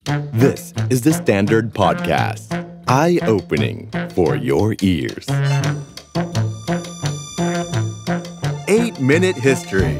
This is the Standard Podcast. Eye-opening for your ears. 8-Minute History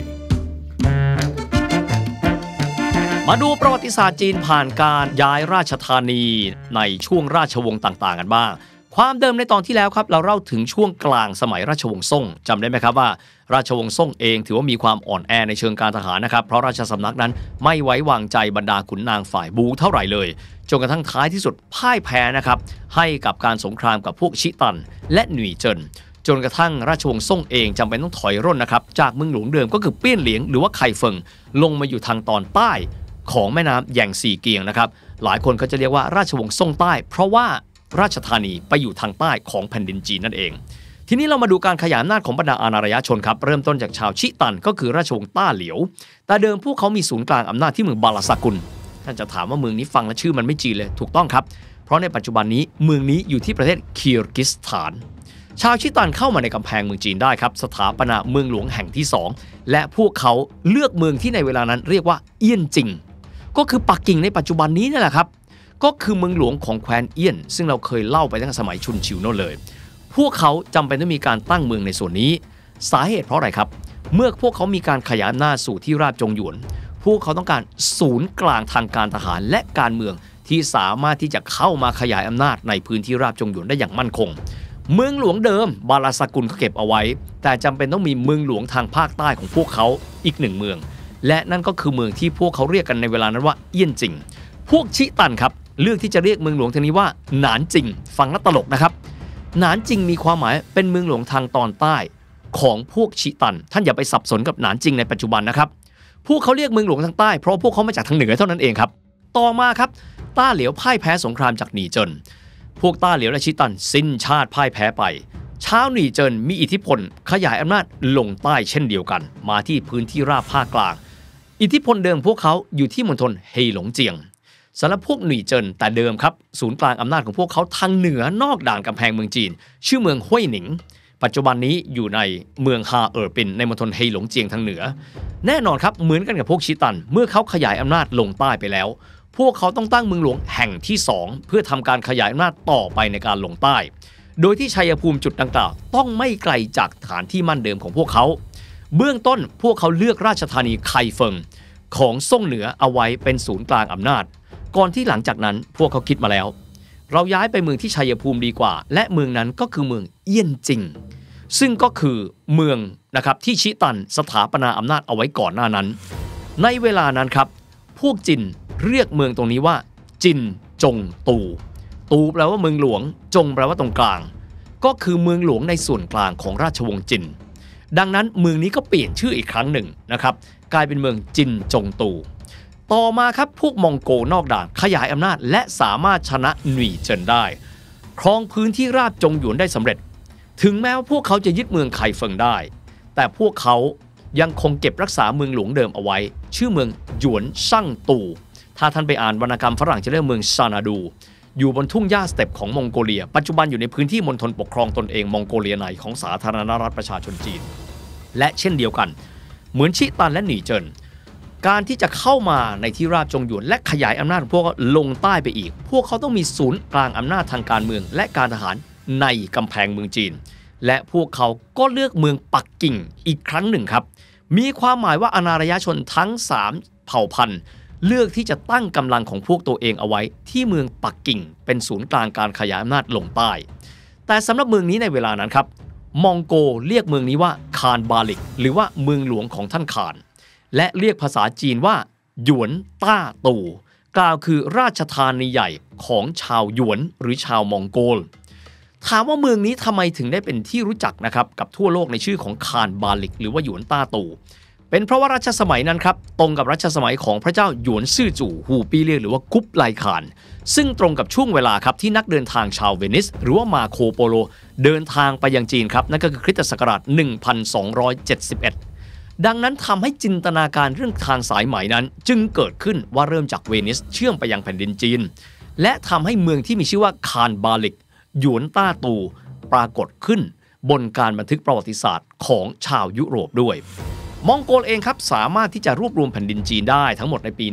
มาดูประวัติศาสตร์จีนผ่านการย้ายราชธานีในช่วงราชวงศ์ต่างๆกันบ้างความเดิมในตอนที่แล้วครับเราเล่าถึงช่วงกลางสมัยราชวงศ์ซ่งจำได้ไหมครับว่าราชวงศ์ซ่งเองถือว่ามีความอ่อนแอในเชิงการทหารนะครับเพราะราชสำนักนั้นไม่ไว้วางใจบรรดาขุนนางฝ่ายบูเท่าไหร่เลยจนกระทั่งท้ายที่สุดพ่ายแพ้นะครับให้กับการสงครามกับพวกชิตันและหนุ่ยเจินจนกระทั่งราชวงศ์ซ่งเองจำเป็นต้องถอยร่นนะครับจากเมืองหลวงเดิมก็คือเปี้ยนเหลียงหรือว่าไคเฟิงลงมาอยู่ทางตอนใต้ของแม่น้ำแยงซีเกียงนะครับหลายคนก็จะเรียกว่าราชวงศ์ซ่งใต้เพราะว่าราชธานีไปอยู่ทางใต้ของแผ่นดินจีนนั่นเองทีนี้เรามาดูการขยายอำนาจของบรรดาอาณาชนครับเริ่มต้นจากชาวชิตันก็คือราชวงศ์ต้าเหลียวแต่เดิมพวกเขามีศูนย์กลางอำนาจที่เมืองบาลาซากุลท่านจะถามว่าเมืองนี้ฟังและชื่อมันไม่จีนเลยถูกต้องครับเพราะในปัจจุบันนี้เมืองนี้อยู่ที่ประเทศคิร์กิสถานชาวชิตันเข้ามาในกำแพงเมืองจีนได้ครับสถาปนาเมืองหลวงแห่งที่2และพวกเขาเลือกเมืองที่ในเวลานั้นเรียกว่าเอี้ยนจิงก็คือปักกิ่งในปัจจุบันนี้นั่นแหละครับก็คือเมืองหลวงของแคว้นเอี้ยนซึ่งเราเคยเล่าไปตั้งแต่สมัยชุนชิวโน่นเลยพวกเขาจำเป็นต้องมีการตั้งเมืองในส่วนนี้สาเหตุเพราะอะไรครับเมื่อพวกเขามีการขยายอำนาจสู่ที่ราบจงหยวนพวกเขาต้องการศูนย์กลางทางการทหารและการเมืองที่สามารถที่จะเข้ามาขยายอำนาจในพื้นที่ราบจงหยวนได้อย่างมั่นคงเมืองหลวงเดิมบาลาซากุลก็เก็บเอาไว้แต่จำเป็นต้องมีเมืองหลวงทางภาคใต้ของพวกเขาอีกหนึ่งเมืองและนั่นก็คือเมืองที่พวกเขาเรียกกันในเวลานั้นว่าเอี้ยนจิงพวกชิตันครับเลือกที่จะเรียกเมืองหลวงทางนี้ว่าหนานจิงฟังแล้วตลกนะครับหนานจิงมีความหมายเป็นเมืองหลวงทางตอนใต้ของพวกชิตันท่านอย่าไปสับสนกับหนานจิงในปัจจุบันนะครับพวกเขาเรียกเมืองหลวงทางใต้เพราะพวกเขามาจากทางเหนือเท่านั้นเองครับต่อมาครับต้าเหลียวพ่ายแพ้สงครามจากหนีเจินพวกต้าเหลียวและชิตันสิ้นชาติพ่ายแพ้ไปชาวหนีเจินมีอิทธิพลขยายอำนาจลงใต้เช่นเดียวกันมาที่พื้นที่ราบภาคกลางอิทธิพลเดิมพวกเขาอยู่ที่มณฑลเฮหลงเจียงสำหรับพวกหนุ่ยเจินแต่เดิมครับศูนย์กลางอำนาจของพวกเขาทางเหนือนอกด่านกำแพงเมืองจีนชื่อเมืองห้วยหนิงปัจจุบันนี้อยู่ในเมืองฮาเอ๋อปินในมณฑลเฮหลงเจียงทางเหนือแน่นอนครับเหมือนกันกับพวกชิตันเมื่อเขาขยายอำนาจลงใต้ไปแล้วพวกเขาต้องตั้งเมืองหลวงแห่งที่2เพื่อทำการขยายอำนาจต่อไปในการลงใต้โดยที่ชัยภูมิจุดดังกล่าวต้องไม่ไกลจากฐานที่มั่นเดิมของพวกเขาเบื้องต้นพวกเขาเลือกราชธานีไคเฟิงของซ่งเหนือเอาไว้เป็นศูนย์กลางอำนาจก่อนที่หลังจากนั้นพวกเขาคิดมาแล้วเราย้ายไปเมืองที่ชัยภูมิดีกว่าและเมืองนั้นก็คือเมืองเอี้ยนจิงซึ่งก็คือเมืองนะครับที่ชิตันสถาปนาอำนาจเอาไว้ก่อนหน้านั้นในเวลานั้นครับพวกจินเรียกเมืองตรงนี้ว่าจินจงตูตูแปลว่าเมืองหลวงจงแปลว่าตรงกลางก็คือเมืองหลวงในส่วนกลางของราชวงศ์จินดังนั้นเมืองนี้ก็เปลี่ยนชื่ออีกครั้งหนึ่งนะครับกลายเป็นเมืองจินจงตูต่อมาครับพวกมองโกนอกด่านขยายอำนาจและสามารถชนะหนุ่ยเจินได้ครองพื้นที่ราบจงหยวนได้สำเร็จถึงแม้ว่าพวกเขาจะยึดเมืองไคเฟิงได้แต่พวกเขายังคงเก็บรักษาเมืองหลวงเดิมเอาไว้ชื่อเมืองหยวนซั่งตูถ้าท่านไปอ่านวรรณกรรมฝรั่งจะเรียกเมืองซานาดูอยู่บนทุ่งหญ้าสเต็ปของมองโกเลียปัจจุบันอยู่ในพื้นที่มณฑลปกครองตนเองมองโกเลียในของสาธารณรัฐประชาชนจีนและเช่นเดียวกันเหมือนชิตันและหนีเจินการที่จะเข้ามาในที่ราบจงหยวนและขยายอำนาจของพวกเขาลงใต้ไปอีกพวกเขาต้องมีศูนย์กลางอำนาจทางการเมืองและการทหารในกำแพงเมืองจีนและพวกเขาก็เลือกเมืองปักกิ่งอีกครั้งหนึ่งครับมีความหมายว่าอาณาชนทั้ง3เผ่าพันธุ์เลือกที่จะตั้งกำลังของพวกตัวเองเอาไว้ที่เมืองปักกิ่งเป็นศูนย์กลางการขยายอำนาจลงใต้แต่สำหรับเมืองนี้ในเวลานั้นครับมองโกเรียกเมืองนี้ว่าคานบาลิกหรือว่าเมืองหลวงของท่านคานและเรียกภาษาจีนว่าหยวนต้าตูกล่าวคือราชธานีใหญ่ของชาวหยวนหรือชาวมองโกลถามว่าเมืองนี้ทำไมถึงได้เป็นที่รู้จักนะครับกับทั่วโลกในชื่อของคานบาลิกหรือว่าหยวนต้าตูเป็นเพราะว่ารัชสมัยนั้นครับตรงกับรัชสมัยของพระเจ้าหยวนซื่อจู่ฮูปีเลียหรือว่ากุ๊ปไลคานซึ่งตรงกับช่วงเวลาครับที่นักเดินทางชาวเวนิสหรือว่ามาโคโปโลเดินทางไปยังจีนครับนั่นก็คือคริสตศักราช1271ดังนั้นทำให้จินตนาการเรื่องทางสายไหมนั้นจึงเกิดขึ้นว่าเริ่มจากเวนิสเชื่อมไปยังแผ่นดินจีนและทำให้เมืองที่มีชื่อว่าคานบาลิกหยวนต้าตูปรากฏขึ้นบนการบันทึกประวัติศาสตร์ของชาวยุโรปด้วยมองโกลเองครับสามารถที่จะรวบรวมแผ่นดินจีนได้ทั้งหมดในปี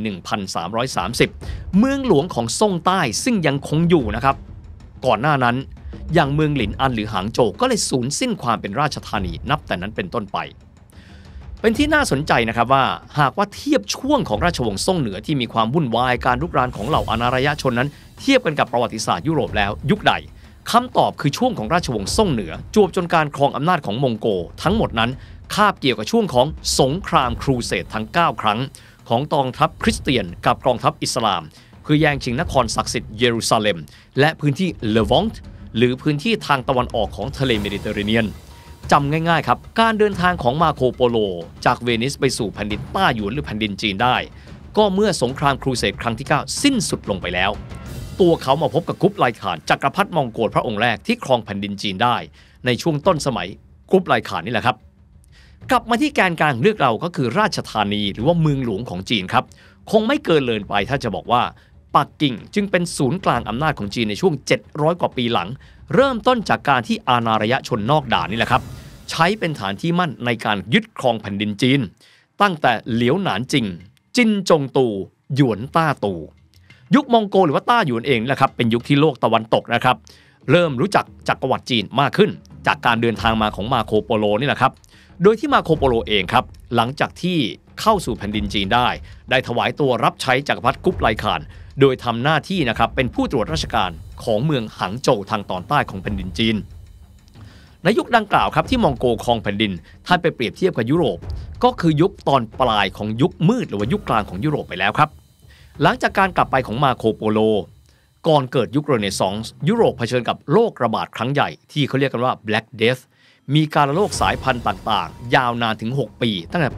1330 เมืองหลวงของซ่งใต้ซึ่งยังคงอยู่นะครับก่อนหน้านั้นอย่างเมืองหลินอันหรือหางโจวก็เลยสูญสิ้นความเป็นราชธานีนับแต่นั้นเป็นต้นไปเป็นที่น่าสนใจนะครับว่าหากว่าเทียบช่วงของราชวงศ์ซ่งเหนือที่มีความวุ่นวายการรุกรานของเหล่าอารยชนนั้นเทียบกันกับประวัติศาสตร์ยุโรปแล้วยุคใดคำตอบคือช่วงของราชวงศ์ซ่งเหนือจวบจนการครองอำนาจของมองโกทั้งหมดนั้นคาบเกี่ยวกับช่วงของสงครามครูเสดทั้ง9ครั้งของกองทัพคริสเตียนกับกองทัพอิสลามเพื่อแย่งชิงนครศักดิ์สิทธิ์เยรูซาเล็มและพื้นที่เลวองต์หรือพื้นที่ทางตะวันออกของทะเลเมดิเตอร์เรเนียนจำง่ายๆครับการเดินทางของมาโคโปโลจากเวนิสไปสู่แผ่นดินต้าหยวนหรือแผ่นดินจีนได้ก็เมื่อสงครามครูเสดครั้งที่9สิ้นสุดลงไปแล้วตัวเขามาพบกับกุ๊ปไลข่านจักรพรรดิมองโกลพระองค์แรกที่ครองแผ่นดินจีนได้ในช่วงต้นสมัยกุ๊ปไลข่านนี่แหละครับกลับมาที่แกนกลางเลือกเราก็คือราชธานีหรือว่าเมืองหลวงของจีนครับคงไม่เกินเลยไปถ้าจะบอกว่าปักกิ่งจึงเป็นศูนย์กลางอำนาจของจีนในช่วง700กว่าปีหลังเริ่มต้นจากการที่อาณาระยะชนนอกด่านนี่แหละครับใช้เป็นฐานที่มั่นในการยึดครองแผ่นดินจีนตั้งแต่เหลียวหนานจิงจินจงตูหยวนต้าตูยุคมองโกหรือว่าต้าหยวนเองนะครับเป็นยุคที่โลกตะวันตกนะครับเริ่มรู้จักจักรวรรดิจีนมากขึ้นจากการเดินทางมาของมาโคโปโลนี่แหละครับโดยที่มาโคโปโลเองครับหลังจากที่เข้าสู่แผ่นดินจีนได้ถวายตัวรับใช้จักรพรรดิกุ๊ปไลข่านโดยทำหน้าที่นะครับเป็นผู้ตรวจราชการของเมืองหางโจวทางตอนใต้ของแผ่นดินจีนในยุคดังกล่าวครับที่มองโกครองแผ่นดินถ้าไปเปรียบเทียบกับยุโรปก็คือยุคตอนปลายของยุคมืดหรือว่ายุคกลางของยุโรปไปแล้วครับหลังจากการกลับไปของมาโคโปโลก่อนเกิดยุคเรเนซองส์ยุโรปเผชิญกับโรคระบาดครั้งใหญ่ที่เขาเรียกกันว่า Black Death มีการระลอกสายพันธุ์ต่างๆยาวนานถึง6ปีตั้งแต่ปี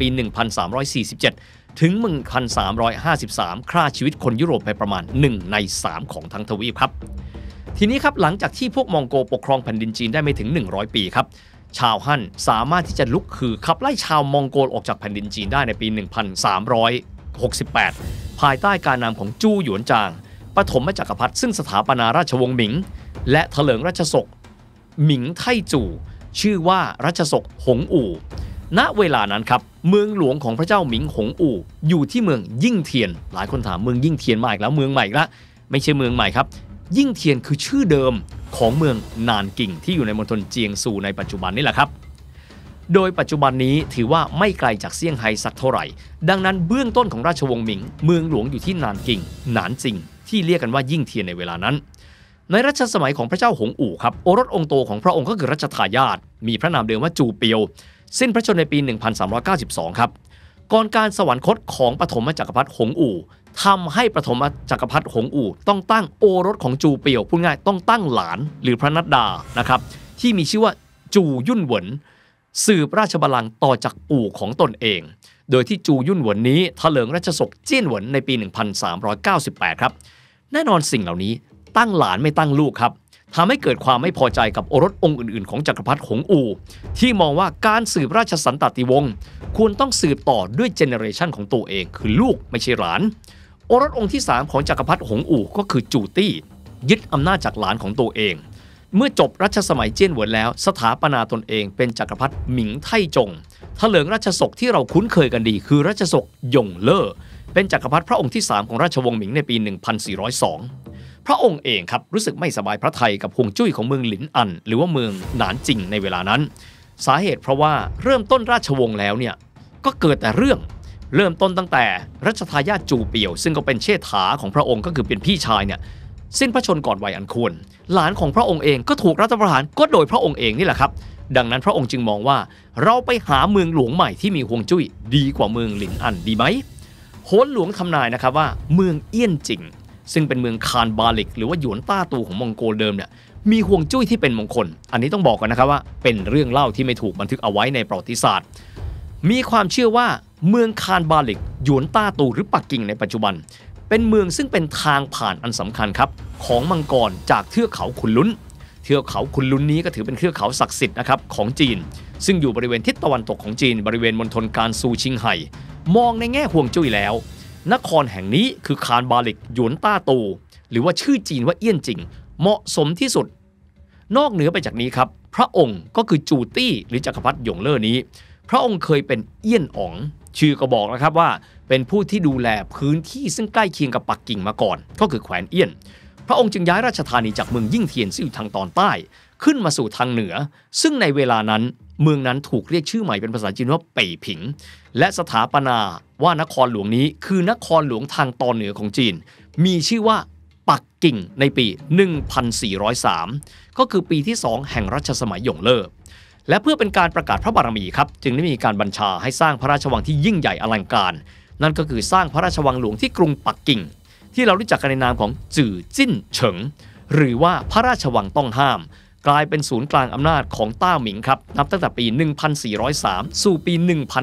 1347 ถึง 1353 ฆ่าชีวิตคนยุโรปไปประมาณ1ใน3ของทั้งทวีปครับทีนี้ครับหลังจากที่พวกมองโกปกครองแผ่นดินจีนได้ไม่ถึง100ปีครับชาวฮั่นสามารถที่จะลุกคือขับไล่ชาวมองโกลออกจากแผ่นดินจีนได้ในปี 1368 ภายใต้การนำของจู้หยวนจางปฐมจักรพรรดิซึ่งสถาปนาราชวงศ์หมิงและเถลิงราชสกหมิงไทจู่ชื่อว่าราชสกหงอู่ณเวลานั้นครับเมืองหลวงของพระเจ้าหมิงหงอู่อยู่ที่เมืองยิ่งเทียนหลายคนถามเมืองยิ่งเทียนมาอีกแล้วเมืองใหม่อีกแล้วไม่ใช่เมืองใหม่ครับยิ่งเทียนคือชื่อเดิมของเมืองนานกิ่งที่อยู่ในมณฑลเจียงซูในปัจจุบันนี่แหละครับโดยปัจจุบันนี้ถือว่าไม่ไกลจากเซี่ยงไฮ้สักเท่าไหร่ดังนั้นเบื้องต้นของราชวงศ์หมิงเมืองหลวงอยู่ที่นานกิ่งหนานจิงที่เรียกกันว่ายิ่งเทียนในเวลานั้นในรัชสมัยของพระเจ้าหงอู่ครับโอรสองค์โตของพระองค์ก็คือรัชทายาทมีพระนามเดิมว่าจูเปียวสิ้นพระชนม์ในปี 1392 ครับก่อนการสวรรคตของปฐมจักรพรรดิหงอู่ทำให้ปฐมจักรพรรดิหงอู่ต้องตั้งโอรสของจูเปียวพูดง่ายต้องตั้งหลานหรือพระนัดดานะครับที่มีชื่อว่าจูยุ่นเหวินสืบราชบัลลังก์ต่อจากปู่ของตนเองโดยที่จูยุ่นเหวินนี้เถลิงราชสกเจี้ยนเหวินในปี 1398 ครับแน่นอนสิ่งเหล่านี้ตั้งหลานไม่ตั้งลูกครับทำให้เกิดความไม่พอใจกับโอรสองค์อื่นๆของจักรพรรดิหงอู่ที่มองว่าการสืบราชสันตติวงศ์ควรต้องสืบต่อด้วยเจเนอเรชันของตัวเองคือลูกไม่ใช่หลานโอรสองค์ที่3ของจักรพรรดิหงอู่ก็คือจูตี้ยึดอำนาจจากหลานของตัวเองเมื่อจบรัชสมัยเจี้ยนเหวินแล้วสถาปนาตนเองเป็นจักรพรรดิหมิงไทจงเถลิงราชสกที่เราคุ้นเคยกันดีคือราชสกหยงเล่อเป็นจักรพรรดิพระองค์ที่3ของราชวงศ์หมิงในปี 1402 พระองค์เองครับรู้สึกไม่สบายพระทัยกับฮวงจุ้ยของเมืองหลินอันหรือว่าเมืองหนานจิงในเวลานั้นสาเหตุเพราะว่าเริ่มต้นราชวงศ์แล้วเนี่ยก็เกิดแต่เริ่มต้นตั้งแต่รัชทายาทจูเปียวซึ่งก็เป็นเชษฐาของพระองค์ก็คือเป็นพี่ชายเนี่ยสิ้นพระชนม์ก่อนวัยอันควรหลานของพระองค์เองก็ถูกรัฐประหารก็โดยพระองค์เองนี่แหละครับดังนั้นพระองค์จึงมองว่าเราไปหาเมืองหลวงใหม่ที่มีฮวงจุ้ยดีกว่าเมืองหลินอันดีไหมโหนหลวงทำนายนะครับว่าเมืองเอี้ยนจิงซึ่งเป็นเมืองคานบาลิกหรือว่าหยวนต้าตูของมองโกลเดิมเนี่ยมีฮวงจุ้ยที่เป็นมงคลอันนี้ต้องบอกกันนะครับว่าเป็นเรื่องเล่าที่ไม่ถูกบันทึกเอาไว้ในประวัติศาสตร์มีความเชื่อว่าเมืองคานบาลิกหยวนต้าตูหรือปักกิ่งในปัจจุบันเป็นเมืองซึ่งเป็นทางผ่านอันสำคัญครับของมังกรจากเทือกเขาขุนลุ้นเทือกเขาขุนลุ้นนี้ก็ถือเป็นเทือกเขาศักดิ์สิทธิ์นะครับของจีนซึ่งอยู่บริเวณทิศตะวันตกของจีนบริเวณมณฑลการซูชิงไห่มองในแง่ฮวงจุ้ยแล้วนครแห่งนี้คือคานบาลิกหยวนต้าตูหรือว่าชื่อจีนว่าเอี้ยนจิงเหมาะสมที่สุดนอกเหนือไปจากนี้ครับพระองค์ก็คือจูตี้หรือจักรพรรดิหยงเล่อนี้พระองค์เคยเป็นเอี้ยนอ๋องชื่อก็บอกนะครับว่าเป็นผู้ที่ดูแลพื้นที่ซึ่งใกล้เคียงกับปักกิ่งมาก่อนก็คือแคว้นเอี้ยนพระองค์จึงย้ายราชธานีจากเมืองยิ่งเทียนซึ่งอยู่ทางตอนใต้ขึ้นมาสู่ทางเหนือซึ่งในเวลานั้นเมืองนั้นถูกเรียกชื่อใหม่เป็นภาษาจีนว่าเป่ยผิงและสถาปนาว่านครหลวงนี้คือนครหลวงทางตอนเหนือของจีนมีชื่อว่าปักกิ่งในปี 1403 ก็คือปีที่ 2 แห่งรัชสมัยหยงเล่อและเพื่อเป็นการประกาศพระบารมีครับจึงได้มีการบัญชาให้สร้างพระราชวังที่ยิ่งใหญ่อลังการนั่นก็คือสร้างพระราชวังหลวงที่กรุงปักกิ่งที่เรารู้จักกันในนามของจื่อจิ้นเฉิงหรือว่าพระราชวังต้องห้ามกลายเป็นศูนย์กลางอำนาจของต้าหมิงครับนับตั้งแต่ปี 1403 สู่ปี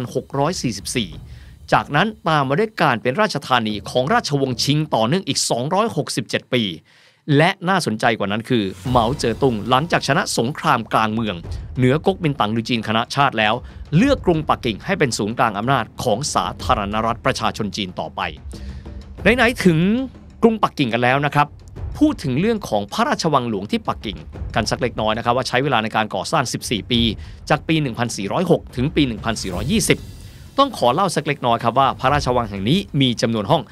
1644 จากนั้นตามมาด้วยการเป็นราชธานีของราชวงศ์ชิงต่อเนื่องอีก 267 ปีและน่าสนใจกว่านั้นคือเหมาเจ๋อตุงหลังจากชนะสงครามกลางเมืองเหนือก๊กมินตั๋งหรือจีนคณะชาติแล้วเลือกกรุงปักกิ่งให้เป็นศูนย์กลางอำนาจของสาธารณรัฐประชาชนจีนต่อไปไหนๆถึงกรุงปักกิ่งกันแล้วนะครับพูดถึงเรื่องของพระราชวังหลวงที่ปักกิ่งกันสักเล็กน้อยนะครับว่าใช้เวลาในการก่อสร้าง14 ปีจากปี 1406 ถึงปี 1420 ต้องขอเล่าสักเล็กน้อยครับว่าพระราชวังแห่งนี้มีจำนวนห้อง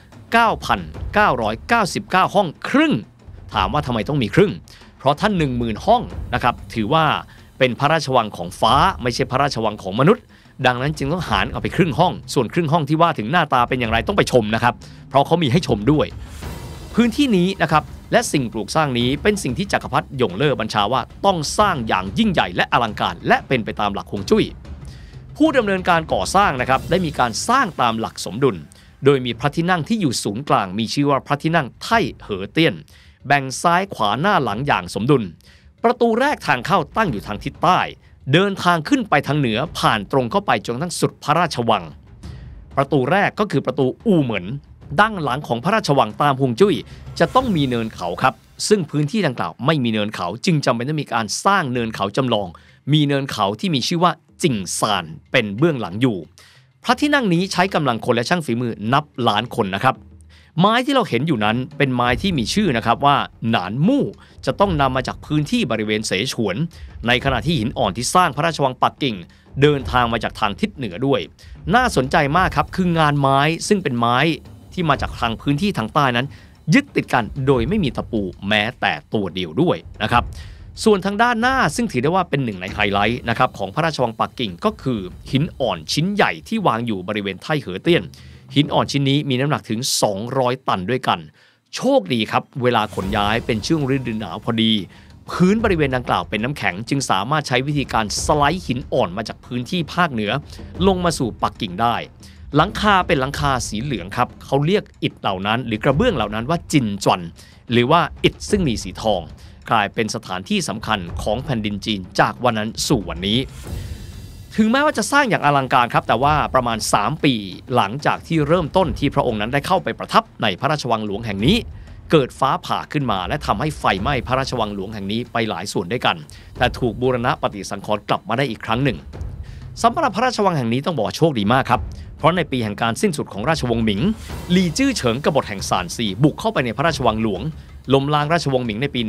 9,999 ห้องครึ่งถามว่าทำไมต้องมีครึ่งเพราะท่าน 10,000 ห้องนะครับถือว่าเป็นพระราชวังของฟ้าไม่ใช่พระราชวังของมนุษย์ดังนั้นจึงต้องหารเอาไปครึ่งห้องส่วนครึ่งห้องที่ว่าถึงหน้าตาเป็นอย่างไรต้องไปชมนะครับเพราะเขามีให้ชมด้วยพื้นที่นี้นะครับและสิ่งปลูกสร้างนี้เป็นสิ่งที่จักรพรรดิหยงเล่อบัญชาว่าต้องสร้างอย่างยิ่งใหญ่และอลังการและเป็นไปตามหลักฮวงจุ้ยผู้ดำเนินการก่อสร้างนะครับได้มีการสร้างตามหลักสมดุลโดยมีพระที่นั่งที่อยู่ศูนย์กลางมีชื่อว่าพระที่นั่งไท่เหอเตี้ยนแบ่งซ้ายขวาหน้าหลังอย่างสมดุลประตูแรกทางเข้าตั้งอยู่ทางทิศใต้เดินทางขึ้นไปทางเหนือผ่านตรงเข้าไปจนทั้งสุดพระราชวังประตูแรกก็คือประตูอู่เหมินด้านหลังของพระราชวังตามฮวงจุ้ยจะต้องมีเนินเขาครับซึ่งพื้นที่ดังกล่าวไม่มีเนินเขาจึงจำเป็นต้องมีการสร้างเนินเขาจำลองมีเนินเขาที่มีชื่อว่าจิ่งซานเป็นเบื้องหลังอยู่พระที่นั่งนี้ใช้กำลังคนและช่างฝีมือนับล้านคนนะครับไม้ที่เราเห็นอยู่นั้นเป็นไม้ที่มีชื่อนะครับว่าหนานมู่จะต้องนำมาจากพื้นที่บริเวณเสฉวนในขณะที่หินอ่อนที่สร้างพระราชวังปักกิ่งเดินทางมาจากทางทิศเหนือด้วยน่าสนใจมากครับคืองานไม้ซึ่งเป็นไม้ที่มาจากทางพื้นที่ทางใต้นั้นยึดติดกันโดยไม่มีตะปูแม้แต่ตัวเดียวด้วยนะครับส่วนทางด้านหน้าซึ่งถือได้ว่าเป็นหนึ่งในไฮไลท์นะครับของพระราชวังปักกิ่งก็คือหินอ่อนชิ้นใหญ่ที่วางอยู่บริเวณไท่เหอเตี้ยนหินอ่อนชิ้นนี้มีน้ำหนักถึง200 ตันด้วยกันโชคดีครับเวลาขนย้ายเป็นช่วงฤดูหนาวพอดีพื้นบริเวณดังกล่าวเป็นน้ำแข็งจึงสามารถใช้วิธีการสไลด์หินอ่อนมาจากพื้นที่ภาคเหนือลงมาสู่ปักกิ่งได้หลังคาเป็นหลังคาสีเหลืองครับเขาเรียกอิฐเหล่านั้นหรือกระเบื้องเหล่านั้นว่าจินจวนหรือว่าอิฐซึ่งมีสีทองกลายเป็นสถานที่สำคัญของแผ่นดินจีนจากวันนั้นสู่วันนี้ถึงแม้ว่าจะสร้างอย่างอลังการครับแต่ว่าประมาณ3 ปีหลังจากที่เริ่มต้นที่พระองค์นั้นได้เข้าไปประทับในพระราชวังหลวงแห่งนี้เกิดฟ้าผ่าขึ้นมาและทำให้ไฟไหม้พระราชวังหลวงแห่งนี้ไปหลายส่วนด้วยกันแต่ถูกบูรณะปฏิสังขรณ์กลับมาได้อีกครั้งหนึ่งสำหรับพระราชวังแห่งนี้ต้องบอกโชคดีมากครับเพราะในปีแห่งการสิ้นสุดของราชวงศ์หมิงหลี่จื้อเฉิงกบฏแห่งซานซีบุกเข้าไปในพระราชวังหลวงล้มล้างราชวงศ์หมิงในปี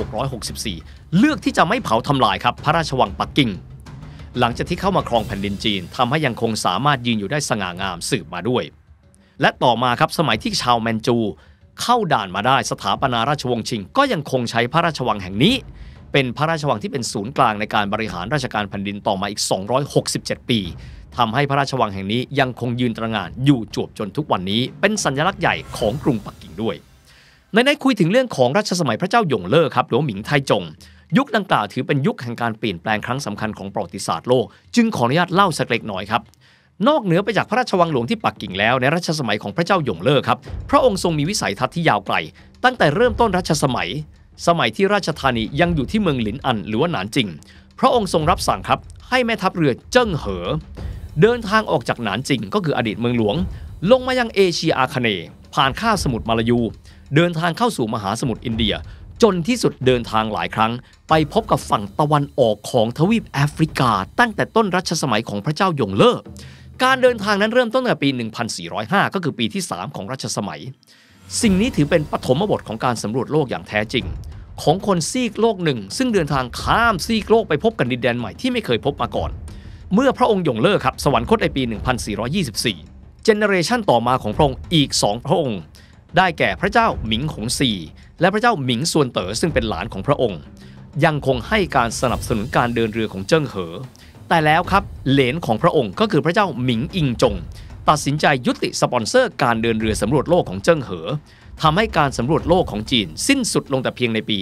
1664 เลือกที่จะไม่เผาทำลายครับพระราชวังปักกิ่งหลังจากที่เข้ามาครองแผ่นดินจีนทำให้ยังคงสามารถยืนอยู่ได้สง่างามสืบมาด้วยและต่อมาครับสมัยที่ชาวแมนจูเข้าด่านมาได้สถาปนาราชวงศ์ชิงก็ยังคงใช้พระราชวังแห่งนี้เป็นพระราชวังที่เป็นศูนย์กลางในการบริหารราชการแผ่นดินต่อมาอีก267 ปีทำให้พระราชวังแห่งนี้ยังคงยืนตระหง่านอยู่จวบจนทุกวันนี้เป็นสัญลักษณ์ใหญ่ของกรุงปักกิ่งด้วยในคุยถึงเรื่องของรัชสมัยพระเจ้าหยงเล่อครับหรือหมิงไทจงยุคดังกล่าวถือเป็นยุคแห่งการเปลี่ยนแปลงครั้งสำคัญของประวัติศาสตร์โลกจึงขออนุญาตเล่าสักเล็กน้อยครับนอกเหนือไปจากพระราชวังหลวงที่ปักกิ่งแล้วในรัชสมัยของพระเจ้าหยงเล่อครับพระองค์ทรงมีวิสัยทัศน์ที่ยาวไกลตั้งแต่เริ่มต้นรัชสมัยที่ราชธานียังอยู่ที่เมืองหลินอันหรือว่าหนานจิงพระองค์ทรงรับสั่งครับให้แม่ทัพเรือเจิ้งเหอเดินทางออกจากหนานจิงก็คืออดีตเมืองหลวงลงมายังเอเชียอาคเนย์ผ่านคาบสมุทรมาลายูเดินทางเข้าสู่มหาสมุทรอินเดียจนที่สุดเดินทางหลายครั้งไปพบกับฝั่งตะวันออกของทวีปแอฟริกาตั้งแต่ต้นรัชสมัยของพระเจ้าหยงเล่อการเดินทางนั้นเริ่มต้นตั้งแต่ปี 1405 ก็คือปีที่ 3 ของรัชสมัยสิ่งนี้ถือเป็นปฐมบทของการสำรวจโลกอย่างแท้จริงของคนซีกโลกหนึ่งซึ่งเดินทางข้ามซีกโลกไปพบกับดินแดนใหม่ที่ไม่เคยพบมาก่อนเมื่อพระองค์หยงเล่อครับสวรรคตในปี 1424 เจเนอเรชันต่อมาของพระองค์อีก2พระองค์ได้แก่พระเจ้าหมิงหงซีและพระเจ้าหมิงซวนเต๋อซึ่งเป็นหลานของพระองค์ยังคงให้การสนับสนุนการเดินเรือของเจิ้งเหอแต่แล้วครับเหลนของพระองค์ก็คือพระเจ้าหมิงอิงจงตัดสินใจยุติสปอนเซอร์การเดินเรือสำรวจโลกของเจิ้งเหอทำให้การสำรวจโลกของจีนสิ้นสุดลงแต่เพียงในปี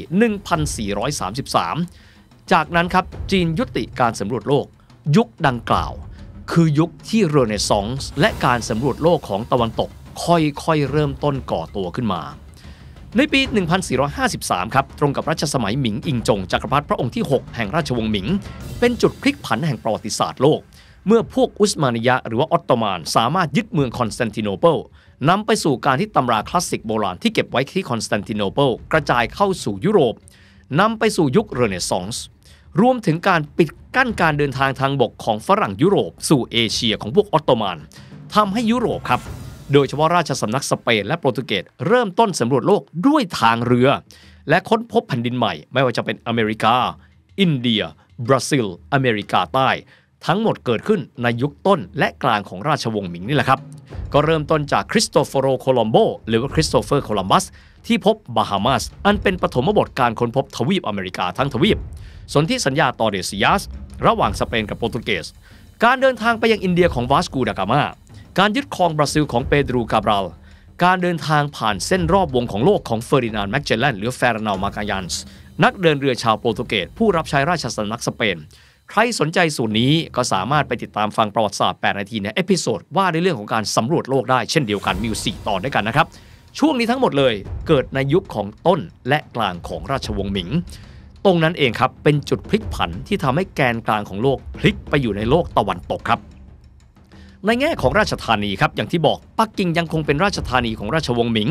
1433 จากนั้นครับจีนยุติการสำรวจโลกยุคดังกล่าวคือยุคที่เรเนซองส์และการสำรวจโลกของตะวันตกค่อยๆเริ่มต้นก่อตัวขึ้นมาในปี 1453 ครับตรงกับรัชสมัยหมิงอิงจงจักรพรรดิพระองค์ที่ 6 แห่งราชวงศ์หมิงเป็นจุดพลิกผันแห่งประวัติศาสตร์โลกเมื่อพวกอุสมานียะหรือว่าออตโตมันสามารถยึดเมืองคอนสแตนติโนเปิลนำไปสู่การที่ตำราคลาสสิกโบราณที่เก็บไว้ที่คอนสแตนติโนเปิลกระจายเข้าสู่ยุโรปนำไปสู่ยุคเรเนซองส์รวมถึงการปิดกั้นการเดินทางทางบกของฝรั่งยุโรปสู่เอเชียของพวกออตโตมันทำให้ยุโรปครับโดยเฉพาะราชสำนักสเปนและโปรตุเกสเริ่มต้นสำรวจโลกด้วยทางเรือและค้นพบแผ่นดินใหม่ไม่ว่าจะเป็นอเมริกาอินเดียบราซิลอเมริกาใต้ทั้งหมดเกิดขึ้นในยุคต้นและกลางของราชวงศ์หมิงนี่แหละครับก็เริ่มต้นจากคริสโตโฟโรโคลัมโบหรือว่าคริสโตเฟอร์โคลัมบัสที่พบบาฮามาสอันเป็นปฐมบทการค้นพบทวีปอเมริกาทั้งทวีปสนธิสัญญาตอร์เดซิยัสระหว่างสเปนกับโปรตุเกสการเดินทางไปยังอินเดียของวาสโกดากามาการยึดครองบราซิลของเปโดรกาบราลการเดินทางผ่านเส้นรอบวงของโลกของเฟอร์ดินานด์แมกเจลลันหรือเฟร์นัลมาการันส์นักเดินเรือชาวโปรตุเกสผู้รับใช้ราชสำนักสเปนใครสนใจส่วนนี้ก็สามารถไปติดตามฟังประวัติศาสตร์8นาทีในเอพิโซดว่าในเรื่องของการสำรวจโลกได้เช่นเดียวกันมีอยู่4ตอนด้วยกันนะครับช่วงนี้ทั้งหมดเลยเกิดในยุคของต้นและกลางของราชวงศ์หมิงตรงนั้นเองครับเป็นจุดพลิกผันที่ทำให้แกนกลางของโลกพลิกไปอยู่ในโลกตะวันตกครับในแง่ของราชธานีครับอย่างที่บอกปักกิ่งยังคงเป็นราชธานีของราชวงศ์หมิง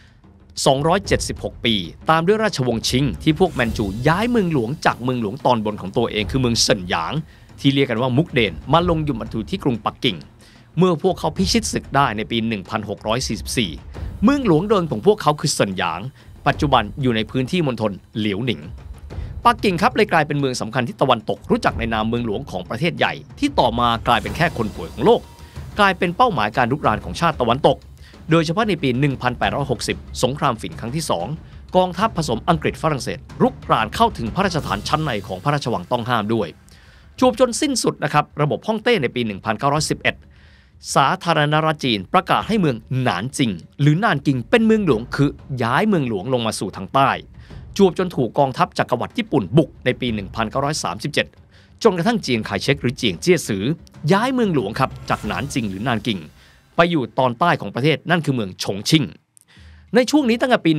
276 ปีตามด้วยราชวงศ์ชิงที่พวกแมนจูย้ายเมืองหลวงจากเมืองหลวงตอนบนของตัวเองคือเมืองเซินหยางที่เรียกกันว่ามุกเดนมาลงอยู่บรรทุที่กรุงปักกิ่งเมื่อพวกเขาพิชิตศึกได้ในปี 1644 เมืองหลวงเดิมของพวกเขาคือเซินหยางปัจจุบันอยู่ในพื้นที่มณฑลเหลียวหนิงปักกิ่งครับเลยกลายเป็นเมืองสำคัญที่ตะวันตกรู้จักในนามเมืองหลวงของประเทศใหญ่ที่ต่อมากลายเป็นแค่คนป่วยของโลกกลายเป็นเป้าหมายการรุกรานของชาติตะวันตกโดยเฉพาะในปี 1860 สงครามฝิ่นครั้งที่ 2 กองทัพผสมอังกฤษฝรั่งเศสรุกรานเข้าถึงพระราชฐานชั้นในของพระราชวังต้องห้ามด้วยจวบจนสิ้นสุดนะครับระบบฮ่องเต้ในปี 1911 สาธารณรัฐจีนประกาศให้เมืองหนานจิงหรือน่านกิงเป็นเมืองหลวงคือย้ายเมืองหลวงลงมาสู่ทางใต้จวบจนถูกกองทัพจักรวรรดิญี่ปุ่นบุกในปี 1937 จนกระทั่งเจียงไคเชกหรือเจียงเจี้ยซือย้ายเมืองหลวงครับจากหนานจิงหรือนานกิงไปอยู่ตอนใต้ของประเทศนั่นคือเมืองฉงชิ่งในช่วงนี้ตั้งแต่ปี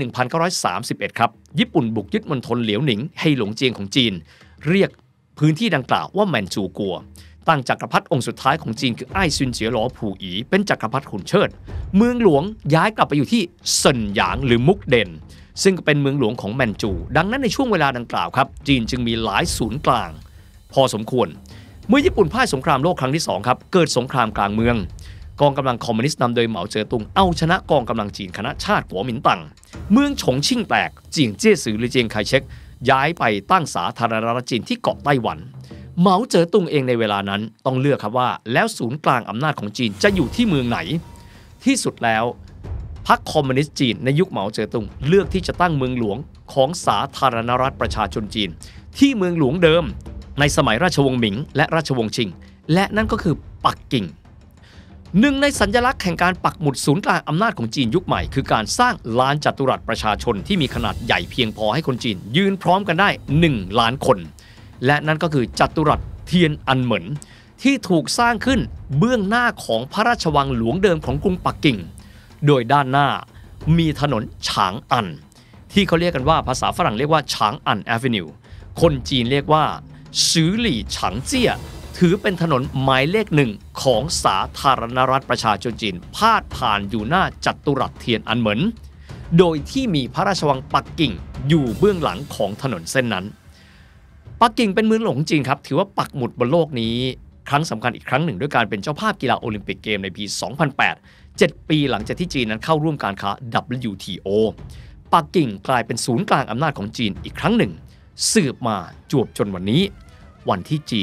1931 ครับญี่ปุ่นบุกยึดมณฑลเหลียวหนิงไฮหลงเจียงของจีนเรียกพื้นที่ดังกล่าวว่าแมนจูกัวตั้งจักรพรรดิองค์สุดท้ายของจีนคือไอ้ซุนเจียหลอผู่อีเป็นจักรพรรดิขุนเชิดเมืองหลวงย้ายกลับไปอยู่ที่เซินหยางหรือมุกเดนซึ่งเป็นเมืองหลวงของแมนจูดังนั้นในช่วงเวลาดังกล่าวครับจีนจึงมีหลายศูนย์กลางพอสมควรเมื่อญี่ปุ่นพ่ายสงครามโลกครั้งที่2ครับเกิดสงครามกลางเมืองกองกำลังคอมมิวนิสต์นำโดยเหมาเจ๋อตุงเอาชนะกองกำลังจีนคณะชาติกัวหมินตั๋งเมืองฉงชิ่งแตกเจียงเจี้ยซือหรือเจียงไคเชกย้ายไปตั้งสาธารณรัฐจีนที่เกาะไต้หวันเหมาเจ๋อตุงเองในเวลานั้นต้องเลือกครับว่าแล้วศูนย์กลางอำนาจของจีนจะอยู่ที่เมืองไหนที่สุดแล้วพรรคคอมมิวนิสต์จีนในยุคเหมาเจ๋อตุงเลือกที่จะตั้งเมืองหลวงของสาธารณรัฐประชาชนจีนที่เมืองหลวงเดิมในสมัยราชวงศ์หมิงและราชวงศ์ชิงและนั่นก็คือปักกิ่งหนึ่งในสัญลักษณ์แห่งการปักหมุดศูนย์กลางอำนาจของจีนยุคใหม่คือการสร้างลานจัตุรัสประชาชนที่มีขนาดใหญ่เพียงพอให้คนจีนยืนพร้อมกันได้1 ล้านคนและนั่นก็คือจัตุรัสเทียนอันเหมินที่ถูกสร้างขึ้นเบื้องหน้าของพระราชวังหลวงเดิมของกรุงปักกิ่งโดยด้านหน้ามีถนนฉางอันที่เขาเรียกกันว่าภาษาฝรั่งเรียกว่าฉางอันแอเวนิวคนจีนเรียกว่าซือหลี่ฉางเจี้ยถือเป็นถนนหมายเลข1ของสาธารณรัฐประชาชนจีนพาดผ่านอยู่หน้าจัตุรัสเทียนอันเหมินโดยที่มีพระราชวังปักกิ่งอยู่เบื้องหลังของถนนเส้นนั้นปักกิ่งเป็นเมืองหลวงจีนครับถือว่าปักหมุดบนโลกนี้ครั้งสำคัญอีกครั้งหนึ่งด้วยการเป็นเจ้าภาพกีฬาโอลิมปิกเกมในปี 2008 7 ปีหลังจากที่จีนนั้นเข้าร่วมการค้า WTO ปักกิ่งกลายเป็นศูนย์กลางอำนาจของจีนอีกครั้งหนึ่งสืบมาจวบจนวันนี้วันที่จีน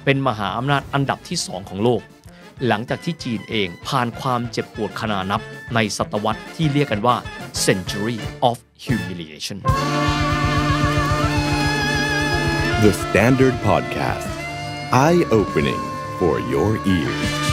เป็นมหาอำนาจอันดับที่2ของโลกหลังจากที่จีนเองผ่านความเจ็บปวดขนานับในศตวรรษที่เรียกกันว่า Century of Humiliation The Standard Podcast Eye Opening for your ears